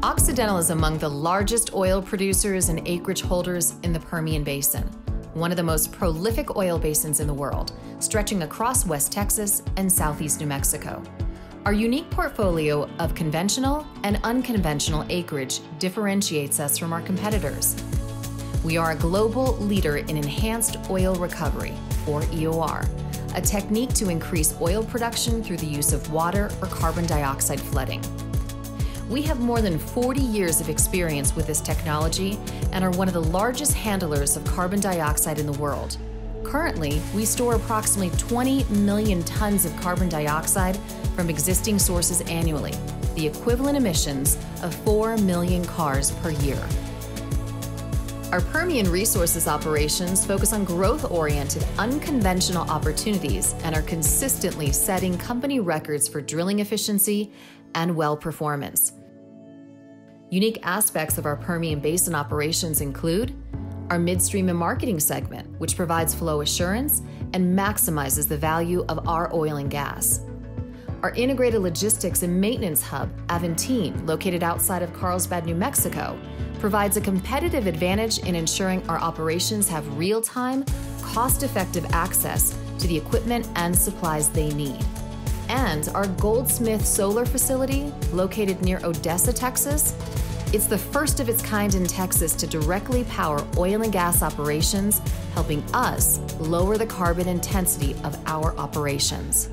Occidental is among the largest oil producers and acreage holders in the Permian Basin, one of the most prolific oil basins in the world, stretching across West Texas and Southeast New Mexico. Our unique portfolio of conventional and unconventional acreage differentiates us from our competitors. We are a global leader in enhanced oil recovery, or EOR, a technique to increase oil production through the use of water or carbon dioxide flooding. We have more than 40 years of experience with this technology and are one of the largest handlers of carbon dioxide in the world. Currently, we store approximately 20 million tons of carbon dioxide from existing sources annually, the equivalent emissions of 4 million cars per year. Our Permian Resources operations focus on growth-oriented, unconventional opportunities and are consistently setting company records for drilling efficiency and well performance. Unique aspects of our Permian Basin operations include our midstream and marketing segment, which provides flow assurance and maximizes the value of our oil and gas. Our integrated logistics and maintenance hub, Aventine, located outside of Carlsbad, New Mexico, provides a competitive advantage in ensuring our operations have real-time, cost-effective access to the equipment and supplies they need. And our Goldsmith solar facility, located near Odessa, Texas, it's the first of its kind in Texas to directly power oil and gas operations, helping us lower the carbon intensity of our operations.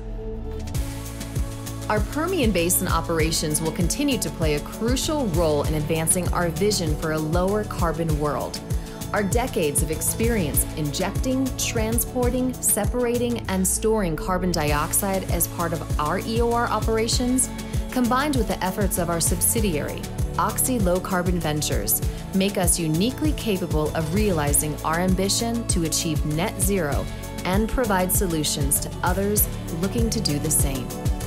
Our Permian Basin operations will continue to play a crucial role in advancing our vision for a lower carbon world. Our decades of experience injecting, transporting, separating, and storing carbon dioxide as part of our EOR operations, combined with the efforts of our subsidiary, Oxy Low Carbon Ventures, make us uniquely capable of realizing our ambition to achieve net zero and provide solutions to others looking to do the same.